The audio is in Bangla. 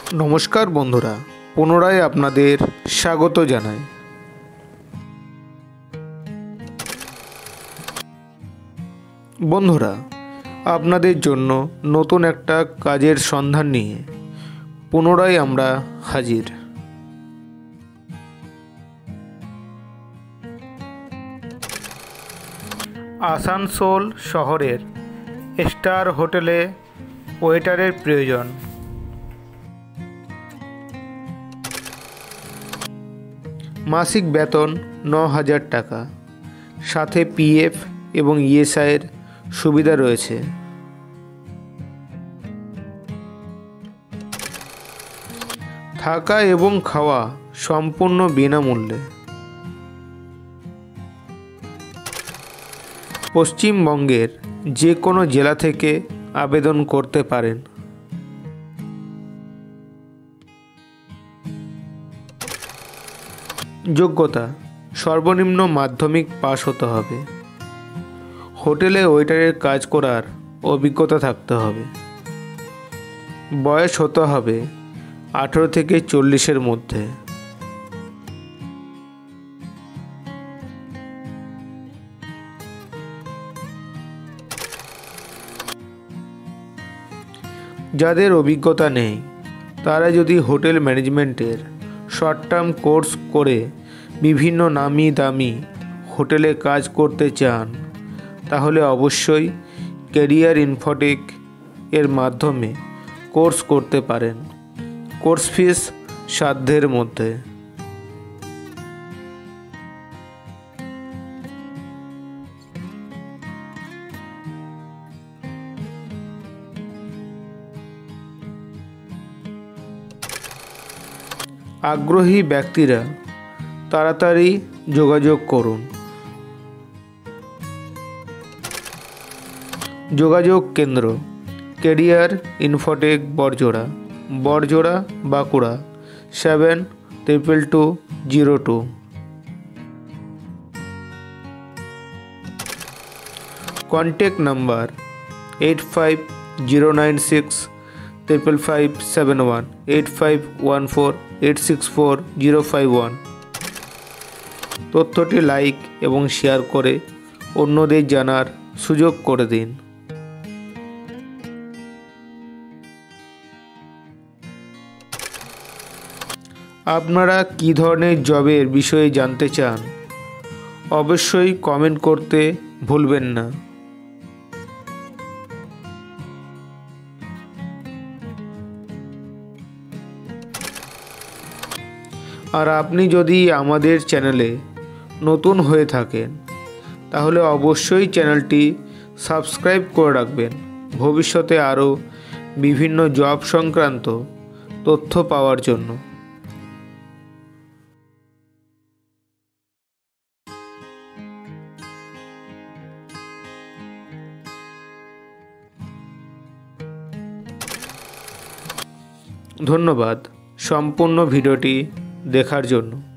নমস্কার বন্ধুরা, পুনরায় আপনাদের স্বাগত জানাই। বন্ধুরা, আপনাদের জন্য নতুন একটা কাজের সন্ধান নিয়ে পুনরায় আমরা হাজির। আসানসোল শহরের স্টার হোটেলে ওয়েটারের প্রয়োজন। মাসিক বেতন ৯,০০০ টাকা, সাথে পিএফ এবং ইএসআইয়ের সুবিধা রয়েছে। থাকা এবং খাওয়া সম্পূর্ণ বিনামূল্যে। পশ্চিমবঙ্গের যে কোনো জেলা থেকে আবেদন করতে পারেন। যোগ্যতা: সর্বনিম্ন মাধ্যমিক পাশ হতে হবে। হোটেলে ওয়েটারের কাজ করার অভিজ্ঞতা থাকতে হবে। বয়স হতে হবে 18 থেকে 40-এর মধ্যে। যাদের অভিজ্ঞতা নেই তারা যদি হোটেল ম্যানেজমেন্টের শর্ট টার্ম কোর্স করে বিভিন্ন নামি দামি হোটেলে কাজ করতে চান তাহলে অবশ্যই ক্যারিয়ার ইনফোটেক এর মাধ্যমে কোর্স করতে পারেন। কোর্স ফিস সাধ্যের মধ্যে। আগ্রহী ব্যক্তিরা তাড়াতাড়ি যোগাযোগ করুন। যোগাযোগ কেন্দ্র: career infotech Barjora Bankura 722202। Contact number 8509655571 8514864051। তথ্যটি লাইক এবং শেয়ার করে অন্যদের জানার সুযোগ করে দিন। আপনারা কী ধরনের জবের বিষয়ে জানতে চান অবশ্যই কমেন্ট করতে ভুলবেন না। আর আপনি যদি আমাদের চ্যানেলে নতুন হয়ে থাকেন তাহলে অবশ্যই চ্যানেলটি সাবস্ক্রাইব করে রাখবেন ভবিষ্যতে আরও বিভিন্ন জব সংক্রান্ত তথ্য পাওয়ার জন্য। ধন্যবাদ সম্পূর্ণ ভিডিওটি দেখার জন্য।